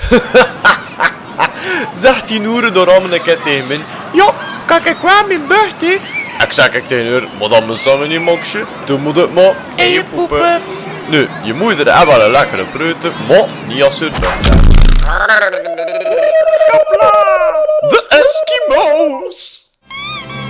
Zegt die noeren door allemaal een keer tegen mij. Ja, kijk ik kwam in buurt, hè. Ik zeg tegen haar, madame Sanne niet moksje. Toen moet het maar in je poepen. Nu, je moeder heeft wel een lekkere preuten, maar niet als ze dochter. De Eskimo's!